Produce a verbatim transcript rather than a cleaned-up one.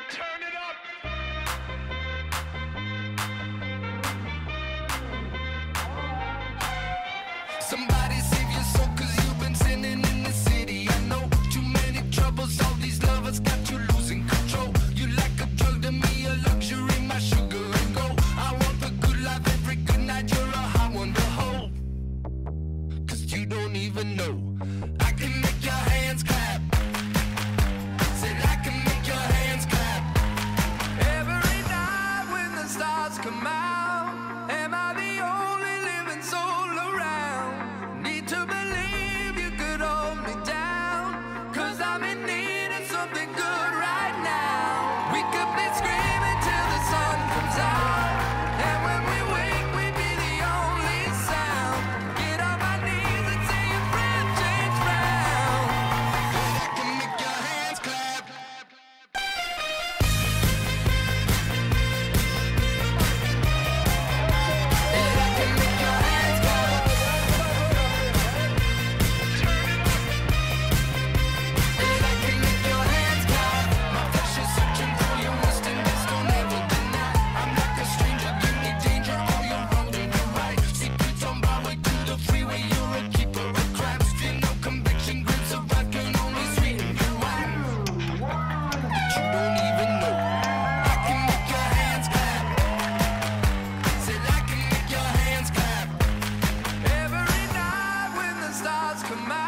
Turn it up. Somebody save your soul, cause you've been sinning in the city. I know too many troubles, all these lovers got you losing control. You like a drug to me, a luxury, my sugar and gold. I want the good life every good night, you're a hot one to hold. Cause you don't even know, I can make your hands clap. Said I can make your hands clap. Every night when the stars come out, am I the only living soul around? Need to believe you could hold me down, cause I'm in need of something good right now. We could be screaming till the sun comes out, and when we wake we'd be the only sound. Get on my knees and say your breath change round. Cause I can make your hands clap. And I can make your hands clap. And I can make your hands clap. My flesh is searching for your wisdom, this don't ever deny. I'm like a stranger, give me danger, all you're wrong and you're right. Secrets on my way to the freeway, you're a keeper of crabs. Feel no conviction, grips of wrath can only sweeten your wine. But you don't even know, I can make your hands clap. Said I can make your hands clap. Every night when the stars come out,